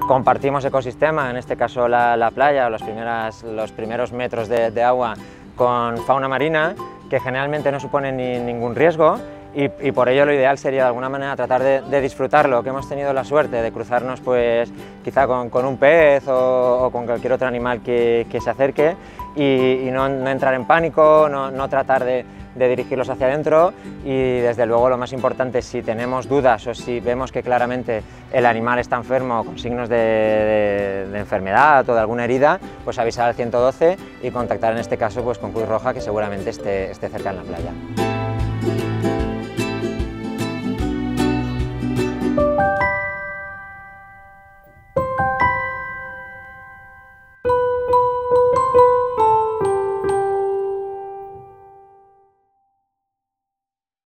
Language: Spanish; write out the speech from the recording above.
Compartimos ecosistema, en este caso la playa o los primeros metros de agua con fauna marina, que generalmente no suponen ningún riesgo, y por ello lo ideal sería de alguna manera tratar de disfrutarlo, que hemos tenido la suerte de cruzarnos pues quizá con un pez o con cualquier otro animal que se acerque, y no entrar en pánico, no tratar de dirigirlos hacia adentro, y desde luego lo más importante, si tenemos dudas o si vemos que claramente el animal está enfermo con signos de enfermedad o de alguna herida, pues avisar al 112 y contactar en este caso pues con Cruz Roja, que seguramente esté cerca en la playa.